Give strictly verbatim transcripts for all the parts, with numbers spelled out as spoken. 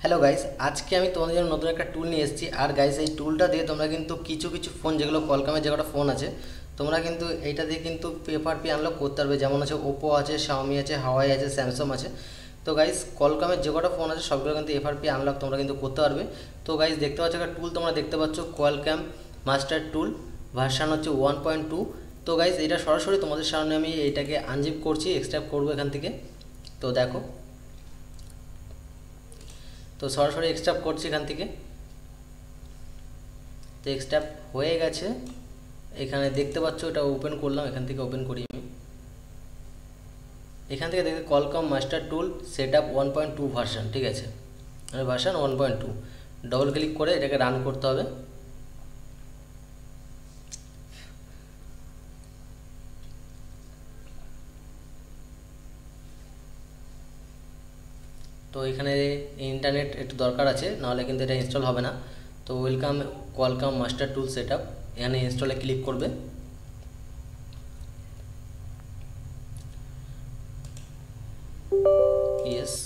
Hello guys, আজকে আমি তোমাদের জন্য নতুন একটা টুল নিয়ে এসেছি। আর গাইস, এই টুলটা দিয়ে তোমরা কিন্তু কিছু কিছু ফোন, যেগুলো কলকামের যে কটা ফোন আছে, তোমরা কিন্তু এইটা দিয়ে কিন্তু পেপার পি আনলক করতে পারবে। যেমন আছে ওপো আছে, শাওমি আছে, হাওয়াই আছে, স্যামসাং আছে। তো গাইস, কলকামের যে কটা ফোন আছে সবগুলো কিন্তু এফআরপি আনলক তোমরা কিন্তু করতে পারবে। তো গাইস, দেখতে পাচ্ছ একটা টুল, তোমরা দেখতে পাচ্ছ কোয়ালকম মাস্টার টুল, ভার্সান হচ্ছে ওয়ান পয়েন্ট টু। তো গাইস, এটা সরাসরি তোমাদের সামনে আমি এইটাকে আনজিপ করছি, এক্সট্রাক্ট করবো এখান থেকে। তো দেখো, তো সরাসরি এক্সট্রাক্ট করছি এখান থেকে। তো এক্সট্রাক্ট হয়ে গেছে, এখানে দেখতে পাচ্ছ এটা ওপেন করলাম, এখান থেকে ওপেন করি আমি। এখান থেকে দেখতে Qualcomm master tool set up one point two version, ঠিক আছে, version one point two. Double click করে এটাকে রান করতে হবে। তো এখানে ইন্টারনেট একটু দরকার আছে, নাহলে কিন্তু এটা ইনস্টল হবে না। তো welcome Qualcomm master tool set up, এখানে ইনস্টলে ক্লিক করবে। ইয়েস,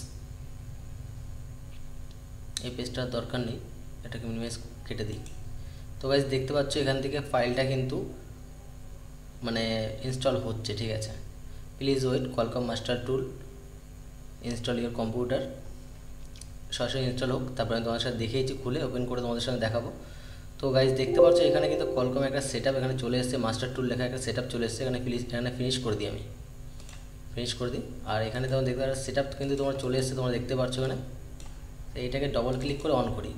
এই পেজটার দরকার নেই, এটাকে মিনিমাইজ কেটে দিই। তো গাইস, দেখতে পাচ্ছ এখান থেকে ফাইলটা কিন্তু মানে ইনস্টল হচ্ছে, ঠিক আছে। Please wait, Qualcomm master tool install your computer. সরাসরি ইনস্টল হোক, তারপরে আমি তোমাদের সাথে দেখিয়েছি, খুলে ওপেন করে তোমাদের সঙ্গে দেখাবো। তো গাইজ, দেখতে পাচ্ছ এখানে কিন্তু কোয়ালকম একটা সেট আপ এখানে চলে এসেছে, মাস্টার টুল লেখা একটা সেট আপ চলে এসেছে। এখানে ফিনিশ, এখানে ফিনিশ করে দিই আমি, ফিনিশ করে দিই। আর এখানে তোমার দেখতে পাচ্ছ সেট আপ কিন্তু তোমার চলে এসেছে, তোমরা দেখতে পাচ্ছ এখানে। এইটাকে ডবল ক্লিক করে অন করি।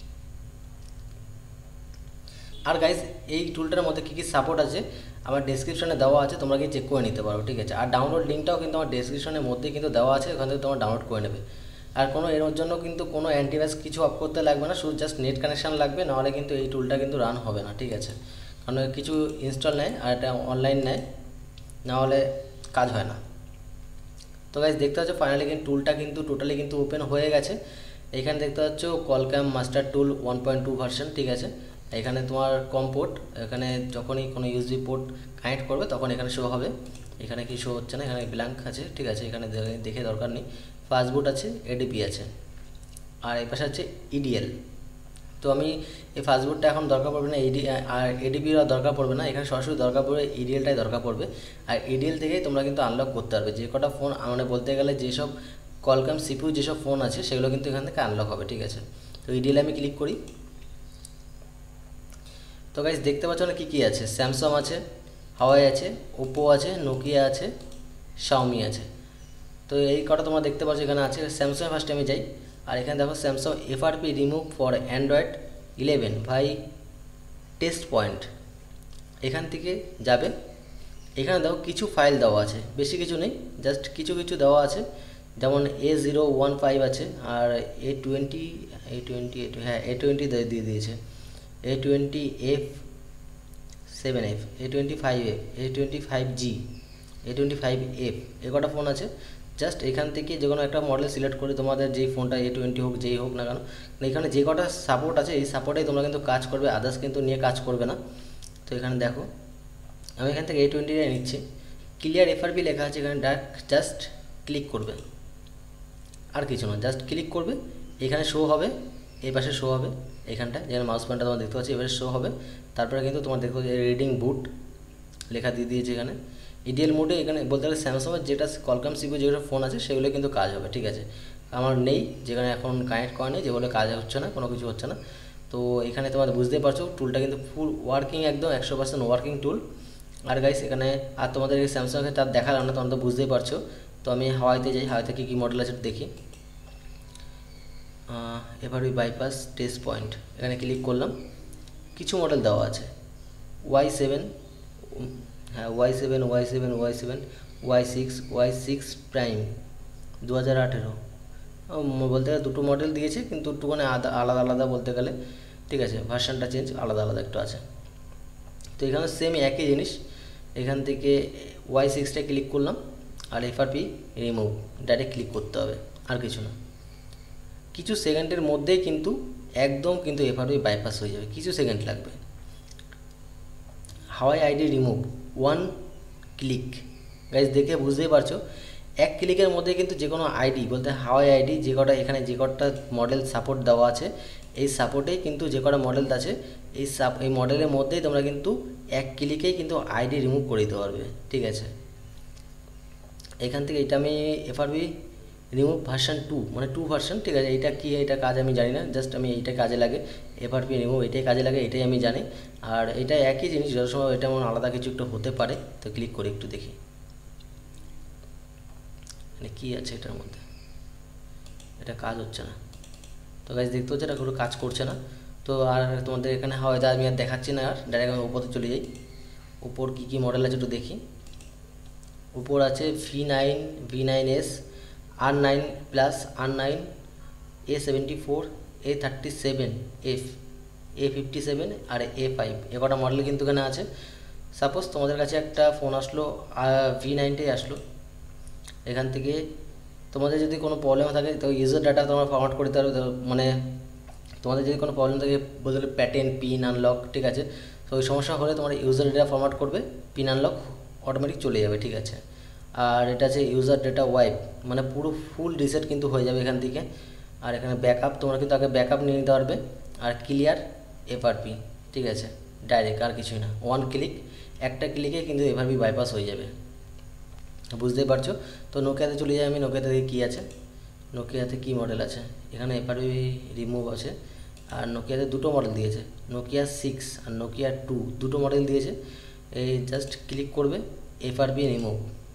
আর গাইজ, এই টুলটার মধ্যে কী কী সাপোর্ট আছে আমার ডেসক্রিপশনে দেওয়া আছে, তোমরা কি চেক করে নিতে পারো, ঠিক আছে। আর ডাউনলোড লিঙ্কটাও কিন্তু আমার ডেসক্রিপশনের মধ্যেই কিন্তু দেওয়া আছে, ওখান থেকে তোমরা ডাউনলোড করে নেবে। আর কোনো এর জন্য কিন্তু কোনো অ্যান্টিভাইরাস কিছু অফ করতে লাগবে না, শুধু জাস্ট নেট কানেকশান লাগবে, নাহলে কিন্তু এই টুলটা কিন্তু রান হবে না, ঠিক আছে। কারণ কিছু ইনস্টল নেয় আর এটা অনলাইন নেয়, নাহলে কাজ হয় না। তো গাইজ, দেখতে পাচ্ছ ফাইনালি কিন্তু টুলটা কিন্তু টোটালি কিন্তু ওপেন হয়ে গেছে। এখানে দেখতে পাচ্ছ Qualcomm master tool one point two version, ঠিক আছে। এখানে তোমার কম পোর্ট, এখানে যখনই কোনো ইউএসবি পোর্ট কানেক্ট করবে তখন এখানে শো হবে। এখানে কি শো হচ্ছে না, এখানে ব্ল্যাঙ্ক আছে, ঠিক আছে। এখানে দেখে দরকার নেই। ফাস্টবুট আছে, এডিপি আছে, আর এই পাশে আছে ইডিএল। তো আমি এই ফাস্টবুটটা এখন দরকার পড়বে না, এডি আর এডিপির দরকার পড়বে না, এখানে সরাসরি দরকার পড়বে ইডিএলটাই দরকার পড়বে। আর ইডিএল থেকেই তোমরা কিন্তু আনলক করতে পারবে যে কটা ফোন, মানে বলতে গেলে যেসব কলকম সিপিউ যেসব ফোন আছে সেগুলো কিন্তু এখান থেকে আনলক হবে, ঠিক আছে। তো ইডিএল আমি ক্লিক করি। তো গাইজ, দেখতে পাচ্ছ না কী কী আছে, স্যামসাং আছে, হাওয়াই আছে, ওপো আছে, নোকিয়া আছে, শাওমি আছে। তো এই কটা তোমরা দেখতে পাচ্ছ এখানে আছে। স্যামসাং ফার্স্টে আমি যাই, আর এখানে দেখো Samsung FRP remove for Android eleven ভাই টেস্ট পয়েন্ট, এখান থেকে যাবে। এখানে দেখো কিছু ফাইল দেওয়া আছে, বেশি কিছু নেই, জাস্ট কিছু কিছু দেওয়া আছে। যেমন এ জিরো ওয়ান ফাইভ আছে, আর এ টোয়েন্টি এ টোয়েন্টি হ্যাঁ এ টোয়েন্টি দিয়ে দিয়েছে, A twenty F seven F, A twenty five F, A twenty five G, A twenty five F, এ কটা ফোন আছে। জাস্ট এখান থেকে যে কোনো একটা মডেল সিলেক্ট করে তোমাদের যেই ফোনটা এ টোয়েন্টি হোক, যেই হোক না কেন, এখানে যে কটা সাপোর্ট আছে এই সাপোর্টেই তোমরা কিন্তু কাজ করবে, আদার্স কিন্তু নিয়ে কাজ করবে না। তো এখানে দেখো আমি এখান থেকে এ টোয়েন্টিটাই নিচ্ছি। ক্লিয়ার এফআরপি লেখা আছে এখানে, ডাইরেক্ট জাস্ট ক্লিক করবে, আর কিছু না, জাস্ট ক্লিক করবে। এখানে শো হবে, এই পাশে শো হবে, এখানটা যেখানে মাউস পয়েন্টটা তোমার দেখতে পাচ্ছি এবারে শো হবে। তারপরে কিন্তু তোমার দেখতে পাচ্ছি রিডিং বুট লেখা দিয়ে দিয়েছে এখানে। ইডিএল মোডে এখানে বলতে গেলে স্যামসাংয়ের যেটা কলকম সিপিউ যেগুলো ফোন আছে সেগুলো কিন্তু কাজ হবে, ঠিক আছে। আমার নেই, যেখানে এখন কানেক্ট করা নেই, যেগুলো কাজ হচ্ছে না, কোনো কিছু হচ্ছে না। তো এখানে তোমার বুঝতেই পারছো টুলটা কিন্তু ফুল ওয়ার্কিং, একদম একশো পার্সেন্ট ওয়ার্কিং টুল। আর গাইস, এখানে আর তোমাদের এই স্যামসাংয়ের তার দেখালাম না, তোমরা তো বুঝতেই পারছো। তো আমি হাওয়াইতে যাই, হাওয়াইতে কী কী মডেল আছে দেখি। এবার ওই বাইপাস টেস্ট পয়েন্ট, এখানে ক্লিক করলাম। কিছু মডেল দেওয়া আছে, ওয়াই সেভেন, হ্যাঁ Y seven, Y seven, Y seven, Y six, Y six prime দু হাজার আঠেরো, বলতে গেলে দুটো মডেল দিয়েছে, কিন্তু একটুখানি আলাদা আলাদা বলতে গেলে, ঠিক আছে, ভার্সানটা চেঞ্জ আলাদা আলাদা একটু আছে। তো এখানে সেম একই জিনিস, এখান থেকে ওয়াই সিক্সটা ক্লিক করলাম, আর এফআরপি রিমুভ ডাইরেক্ট ক্লিক করতে হবে, আর কিছু না। কিছু সেকেন্ডের মধ্যেই কিন্তু একদম কিন্তু এফআরপি বাইপাস হয়ে যাবে, কিছু সেকেন্ড লাগবে। Huawei ID remove one click, guys দেখে বুঝতেই পারছো এক ক্লিকের মধ্যে কিন্তু যে কোনো আইডি বলতে হাওয়াই আইডি যে কটা এখানে যে কটা মডেল সাপোর্ট দেওয়া আছে এই সাপোর্টেই কিন্তু যে কটা মডেল আছে এই সাপ এই মডেলের মধ্যেই তোমরা কিন্তু এক ক্লিকেই কিন্তু আইডি রিমুভ করে দিতে পারবে, ঠিক আছে। এখান থেকে এটা আমি এফআরবি রিমুভ ভার্সন টু মানে টু ভার্সন, ঠিক আছে। এটা কি এটা কাজ আমি জানি না, জাস্ট আমি এইটা কাজে লাগে এফআরবি রিমুভ, এটাই কাজে লাগে, এটাই আমি জানি। আর এটা একই জিনিস, যত সময় এটা এমন আলাদা কিছু একটু হতে পারে। তো ক্লিক করে একটু দেখি মানে কী আছে এটার মধ্যে, এটা কাজ হচ্ছে না। তো গাইজ দেখতে হচ্ছে এটা কোনো কাজ করছে না। তো আর তোমাদের এখানে হয়তো আমি আর দেখাচ্ছি না, আর ডাইরেক্ট আমি উপরে চলে যাই। উপর কী কী মডেল আছে একটু দেখি। উপর আছে V nine V nine S R nine plus R nine A seventy four A thirty seven F A fifty seven আর এ ফাইভ এ কটা মডেল কিন্তু এখানে আছে। সাপোজ তোমাদের কাছে একটা ফোন আসলো ভি নাইনটাই আসলো, এখান থেকে তোমাদের যদি কোনো প্রবলেম থাকে তো ইউজার ডাটা তোমরা ফরম্যাট করতে পারো। মানে তোমাদের যদি কোনো প্রবলেম থাকে বলতে গেলে প্যাটার্ন পিন আনলক, ঠিক আছে। তো ওই সমস্যা হলে তোমার ইউজার ডেটা ফরম্যাট করবে, পিন আনলক অটোমেটিক চলে যাবে, ঠিক আছে। আর এটা আছে ইউজার ডেটা ওয়াইপ মানে পুরো ফুল রিসেট কিন্তু হয়ে যাবে এখান থেকে। আর এখানে ব্যাকআপ তোমরা কিন্তু আগে ব্যাকআপ নিয়ে নিতে পারবে। আর ক্লিয়ার এফআরপি, ঠিক আছে, ডাইরেক্ট আর কিছুই না, ওয়ান ক্লিক, একটা ক্লিকে কিন্তু এফআরপি বাইপাস হয়ে যাবে, বুঝতেই পারছো। তো নোকিয়াতে চলে যাই আমি, নোকিয়াতে দেখি কী আছে, নোকিয়াতে কী মডেল আছে। এখানে এফআরপি রিমুভ আছে। আর নোকিয়াতে দুটো মডেল দিয়েছে, নোকিয়া সিক্স আর নোকিয়া টু দুটো মডেল দিয়েছে। এই জাস্ট ক্লিক করবে এফআরপি রিমুভ,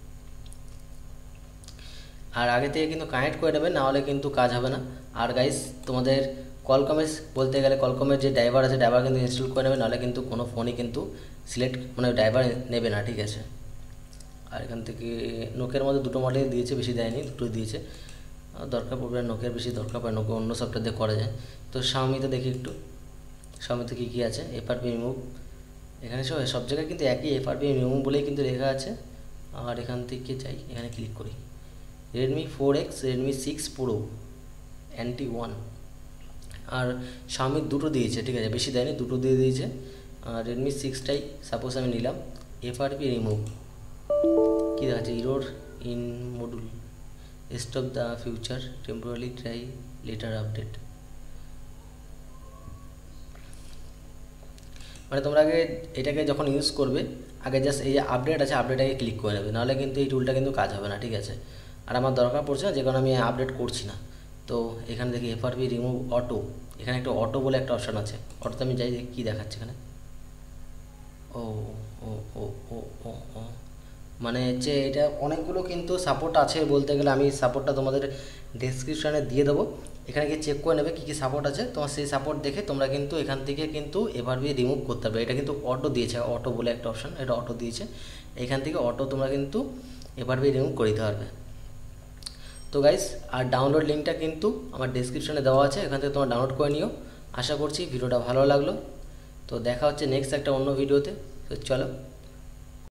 আর আগে থেকে কিন্তু কানেক্ট করে নেবে, নাহলে কিন্তু কাজ হবে না। আর গাইস তোমাদের কলকমের বলতে গেলে কলকমের যে ড্রাইভার আছে ড্রাইভার কিন্তু ইনস্টল করে নেবে, নাহলে কিন্তু কোনো ফোনই কিন্তু সিলেক্ট মানে ড্রাইভার নেবে না, ঠিক আছে। আর এখান থেকে নোকিয়ার মধ্যে দুটো মডেল দিয়েছে, বেশি দেয়নি, দুটো দিয়েছে। দরকার পড়বে নোকিয়ার বেশি দরকার পড়ে, নোকিয়া অন্য সফটওয়্যার দিয়ে করা যায়। তো শাওমিতে দেখি একটু, শাওমিতে কী কী আছে। এফআরপি রিমুভ এখানে সব সব জায়গায় কিন্তু একই এফআরপি রিমুভ বলেই কিন্তু লেখা আছে। আর এখান থেকে যাই, এখানে ক্লিক করি Redmi four X Redmi six pro অ্যান্টি ওয়ান। আর শাওমির দুটো দিয়েছে, ঠিক আছে, বেশি দেয়নি, দুটো দিয়ে দিয়েছে। আর রেডমি সিক্সটাই সাপোজ আমি নিলাম, এফআরপি রিমুভ কী দেখাচ্ছে, error in module stop the future temporary try later update. মানে তোমরা আগে এটাকে যখন ইউজ করবে আগে জাস্ট এই যে আপডেট আছে আপডেটটাকে ক্লিক করে নেবে, নাহলে কিন্তু এই টুলটা কিন্তু কাজ হবে না, ঠিক আছে। আর আমার দরকার পড়ছে না, যে কারণে আমি আপডেট করছি না। তো এখানে দেখি এফআরপি রিমুভ অটো, এখানে একটা অটো বলে একটা অপশান আছে, অটোতে আমি যাই দেখি কী দেখাচ্ছে এখানে। ও ও ও ও ও ও মানে হচ্ছে এটা অনেকগুলো কিন্তু সাপোর্ট আছে, বলতে গেলে আমি সাপোর্টটা তোমাদের ডেসক্রিপশানে দিয়ে দেবো, এখানে গিয়ে চেক করে নেবে কী কী সাপোর্ট আছে। তোমার সেই সাপোর্ট দেখে তোমরা কিন্তু এখান থেকে কিন্তু এফআরপি রিমুভ করতে পারবে। এটা কিন্তু অটো দিয়েছে, অটো বলে একটা অপশান, এটা অটো দিয়েছে, এখান থেকে অটো তোমরা কিন্তু এফআরপি রিমুভ করে দিতে পারবে। তো গাইস আর ডাউনলোড লিঙ্কটা কিন্তু আমার ডেসক্রিপশানে দেওয়া আছে, এখান থেকে তোমরা ডাউনলোড করে নিও। আশা করছি ভিডিওটা ভালো লাগলো। তো দেখা হচ্ছে নেক্সট একটা অন্য ভিডিওতে, তো চলো।